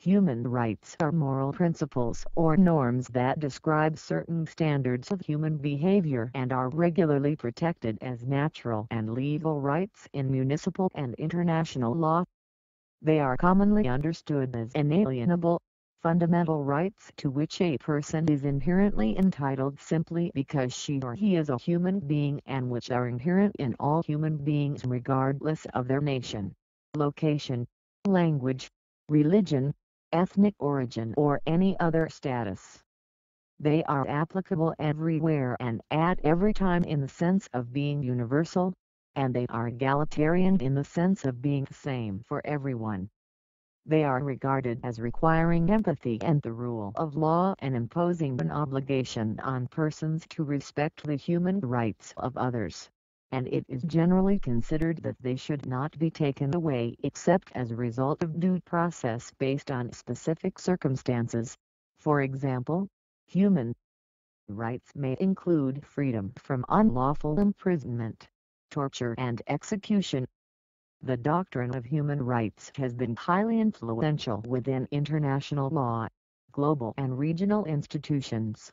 Human rights are moral principles or norms that describe certain standards of human behavior and are regularly protected as natural and legal rights in municipal and international law. They are commonly understood as inalienable, fundamental rights to which a person is inherently entitled simply because she or he is a human being and which are inherent in all human beings regardless of their nation, location, language, religion, ethnic origin or any other status. They are applicable everywhere and at every time in the sense of being universal, and they are egalitarian in the sense of being the same for everyone. They are regarded as requiring empathy and the rule of law and imposing an obligation on persons to respect the human rights of others, and it is generally considered that they should not be taken away except as a result of due process based on specific circumstances. For example, human rights may include freedom from unlawful imprisonment, torture and execution. The doctrine of human rights has been highly influential within international law, global and regional institutions.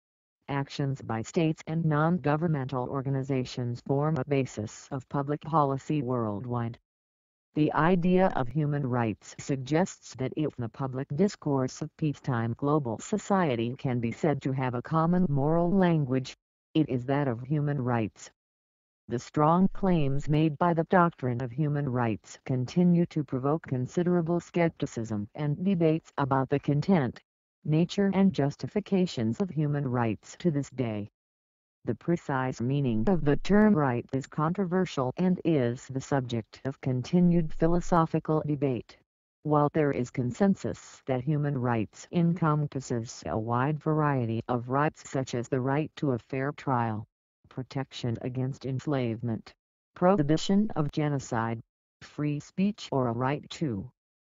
Actions by states and non-governmental organizations form a basis of public policy worldwide. The idea of human rights suggests that if the public discourse of peacetime global society can be said to have a common moral language, it is that of human rights. The strong claims made by the doctrine of human rights continue to provoke considerable skepticism and debates about the content, nature and justifications of human rights to this day. The precise meaning of the term right is controversial and is the subject of continued philosophical debate. While there is consensus that human rights encompasses a wide variety of rights such as the right to a fair trial, protection against enslavement, prohibition of genocide, free speech or a right to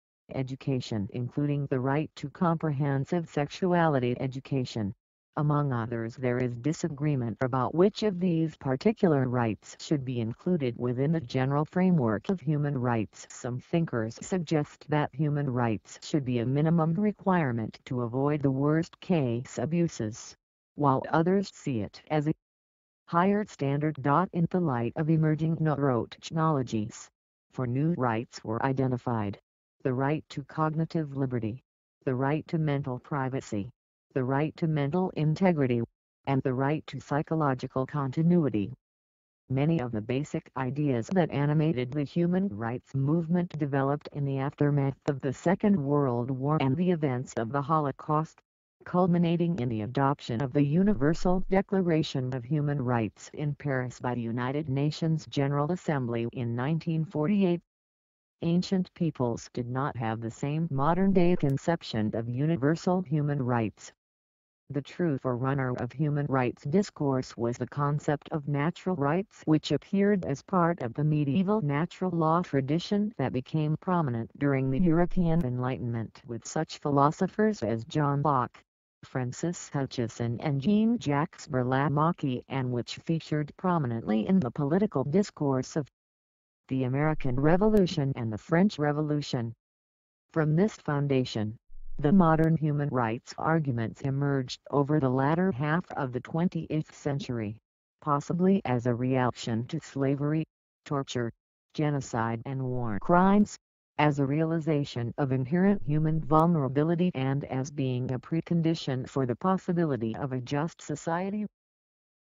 education including the right to comprehensive sexuality education. Among others, there is disagreement about which of these particular rights should be included within the general framework of human rights. Some thinkers suggest that human rights should be a minimum requirement to avoid the worst-case abuses, while others see it as a higher standard. In the light of emerging neurotechnologies, for new rights were identified: the right to cognitive liberty, the right to mental privacy, the right to mental integrity, and the right to psychological continuity. Many of the basic ideas that animated the human rights movement developed in the aftermath of the Second World War and the events of the Holocaust, culminating in the adoption of the Universal Declaration of Human Rights in Paris by the United Nations General Assembly in 1948. Ancient peoples did not have the same modern-day conception of universal human rights. The true forerunner of human rights discourse was the concept of natural rights, which appeared as part of the medieval natural law tradition that became prominent during the European Enlightenment with such philosophers as John Locke, Francis Hutcheson and Jean-Jacques Burlamaqui, and which featured prominently in the political discourse of the American Revolution and the French Revolution. From this foundation, the modern human rights arguments emerged over the latter half of the 20th century, possibly as a reaction to slavery, torture, genocide and war crimes, as a realization of inherent human vulnerability and as being a precondition for the possibility of a just society.